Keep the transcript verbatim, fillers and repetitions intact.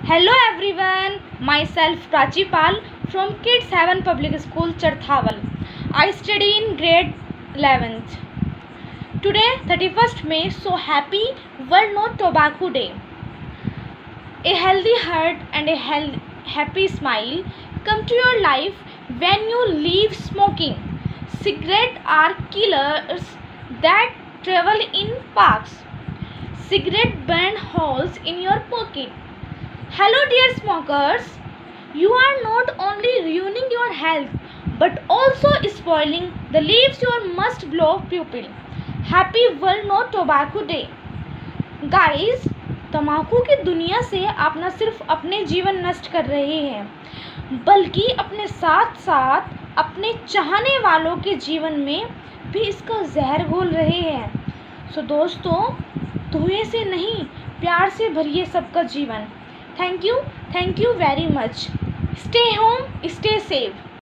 Hello everyone, myself Prachi Pal from Kids Heaven Public School, Charthawal. I study in grade eleventh. Today, thirty-first May, so happy World No Tobacco Day. A healthy heart and a health, happy smile come to your life when you leave smoking. Cigarettes are killers that travel in parks. Cigarettes burn holes in your pocket. Hello dear smokers, you are not only ruining your health but also spoiling the lives you must blow pupil. Happy World No Tobacco Day. Guys, तम्बाकू की दुनिया से आप न सिर्फ अपने जीवन नष्ट कर रहे हैं बल्कि अपने साथ साथ अपने चाहने वालों के जीवन में भी इसका जहर घोल रहे हैं। सो दोस्तों, धुएं से नहीं, प्यार से भरिए सबका जीवन। Thank you, thank you very much. Stay home, stay safe.